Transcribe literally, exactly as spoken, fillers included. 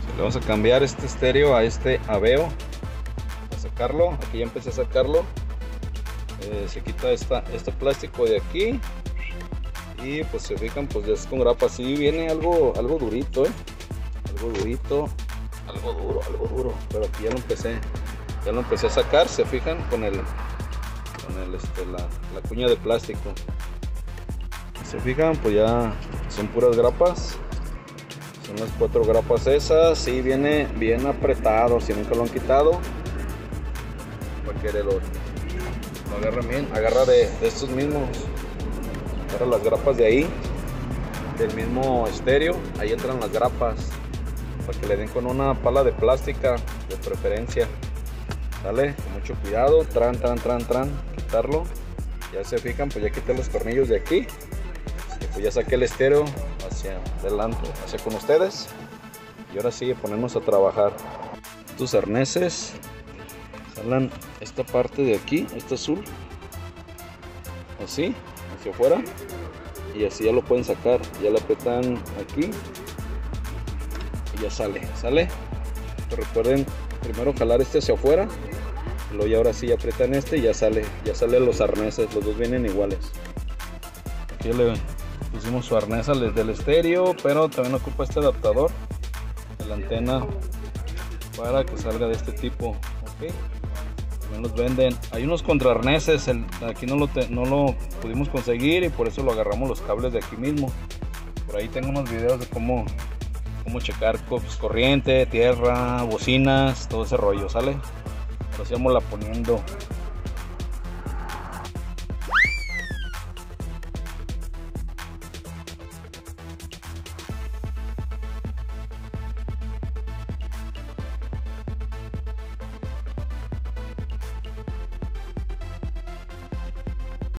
Le vamos a cambiar este estéreo a este Aveo, a sacarlo. Aquí ya empecé a sacarlo. Eh, se quita esta, este plástico de aquí y pues se fijan, pues ya es con grapa. Sí viene algo, algo durito, eh. algo durito, algo duro, algo duro, pero aquí ya lo empecé, ya lo empecé a sacar. Se fijan con el, con el este, la, la cuña de plástico. Se fijan, pues ya son puras grapas. Son las cuatro grapas esas. Y viene bien apretado, si nunca lo han quitado, para que lo, lo agarren bien. Agarra de, de estos mismos, agarra las grapas de ahí, del mismo estéreo. Ahí entran las grapas, para que le den con una pala de plástica de preferencia. Sale con mucho cuidado, tran, tran, tran, tran, quitarlo. Ya se fijan, pues ya quité los tornillos de aquí. Y pues ya saqué el estéreo hacia adelante, hacia con ustedes. Y ahora sí, ponernos a trabajar. Estos arneses jalan esta parte de aquí, este azul, así, hacia afuera. Y así ya lo pueden sacar. Ya le apretan aquí y ya sale, sale. Pero recuerden, primero jalar este hacia afuera. Luego ya ahora sí ya apretan este y ya sale, ya sale los arneses. Los dos vienen iguales. Aquí le pusimos su arnés del estéreo, pero también ocupa este adaptador de la antena para que salga de este tipo. Okay. También los venden. Hay unos contraarneses, el, aquí no lo, te, no lo pudimos conseguir y por eso lo agarramos los cables de aquí mismo. Por ahí tengo unos videos de cómo, cómo checar pues, corriente, tierra, bocinas, todo ese rollo, ¿sale? Ahora sí vamos la poniendo.